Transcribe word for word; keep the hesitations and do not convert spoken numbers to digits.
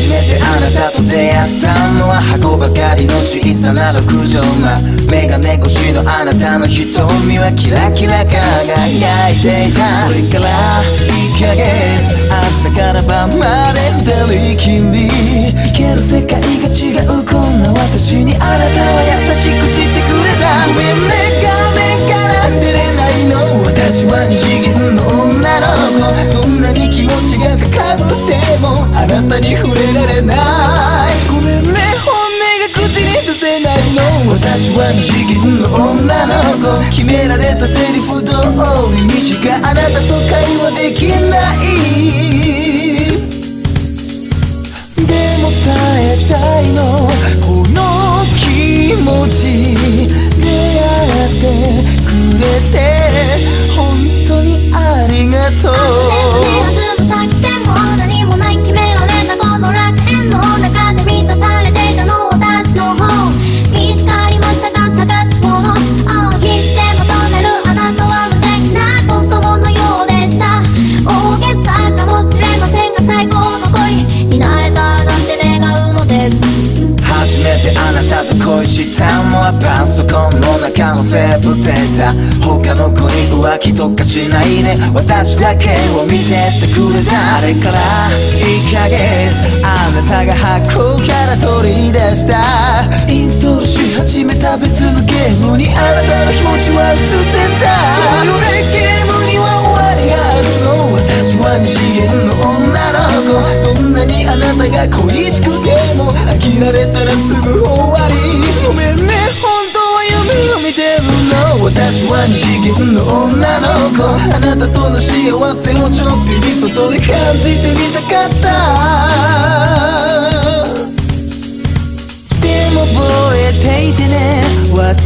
初めてあなたと出会ったのは箱ばかりの小さな六畳間。メガネ越しのあなたの瞳はキラキラ輝いていた。それからいっかげつ朝から晩まで二人きり。けど世界が違うこんな私にあなたは優しくしてくれた。ごめんね画面から出れないの。私は二次元の女の子。どんなに気持ちが高ぶってもあなたに触れられない。ごめんね本音が口に出せないの。私は二次元の女の子。決められたセリフ通りにしかあなたと会話できない。でも伝えたいのこの気持ち。出会ってくれて本当にありがとう。 あふれるはずの作戦も何もない決められたこの楽園の中で満たされていたの私の方。見つかりましたか探し物。必死で求めるあなたは無邪気な子供のようでした。大げさかもしれませんが最高の恋になれたらなんて願うのです。 初めてあなたと恋したのはパソコンの中のセーブデータ。他の子に浮気とかしないね。私だけを見てってくれた。あれからいっかげつあなたが箱から取り出したインストールし始めた別のゲームにあなたの気持ちは映ってた。そうよねゲームには終わりがあるの。私は二次元の女の子。どんなにあなたが恋しくても飽きられたらすぐ終わり。ごめんね本当は夢を見てるの。私は二次元の女の子。あなたとの幸せをちょっぴり外で感じてみたかった。でも覚えていてね私